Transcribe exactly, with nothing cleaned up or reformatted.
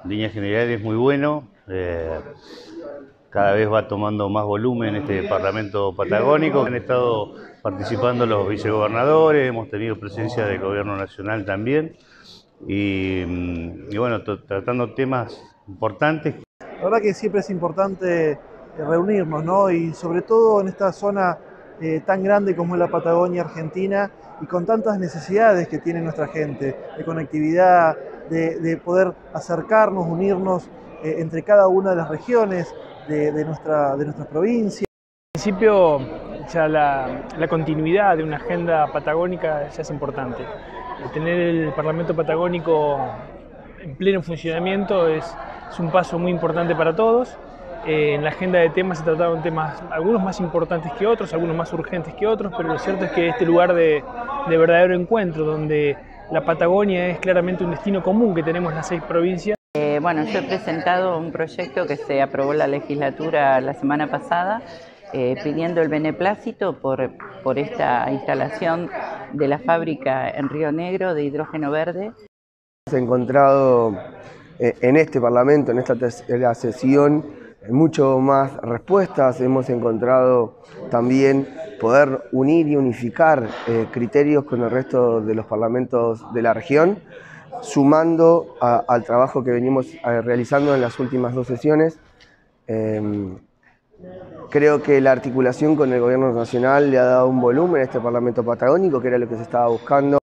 en líneas generales muy bueno. Eh, cada vez va tomando más volumen este Parlamento patagónico. Han estado participando los vicegobernadores, hemos tenido presencia del gobierno nacional también. Y, y bueno, tratando temas importantes. La verdad que siempre es importante reunirnos, ¿no? Y sobre todo en esta zona eh, tan grande como es la Patagonia Argentina y con tantas necesidades que tiene nuestra gente, de conectividad, de, de poder acercarnos, unirnos eh, entre cada una de las regiones de, de, nuestra, de nuestra provincia. En principio, ya la, la continuidad de una agenda patagónica ya es importante. Tener el Parlamento patagónico en pleno funcionamiento es, es un paso muy importante para todos. Eh, en la agenda de temas se trataron temas, algunos más importantes que otros, algunos más urgentes que otros, pero lo cierto es que este lugar de, de verdadero encuentro, donde la Patagonia es claramente un destino común que tenemos las seis provincias. Eh, bueno, yo he presentado un proyecto que se aprobó en la legislatura la semana pasada, eh, pidiendo el beneplácito por, por esta instalación de la fábrica en Río Negro de hidrógeno verde. Hemos encontrado eh, en este Parlamento, en esta tercera sesión, mucho más respuestas. Hemos encontrado también poder unir y unificar eh, criterios con el resto de los parlamentos de la región, sumando a, al trabajo que venimos eh, realizando en las últimas dos sesiones. Eh, creo que la articulación con el gobierno nacional le ha dado un volumen a este Parlamento patagónico, que era lo que se estaba buscando.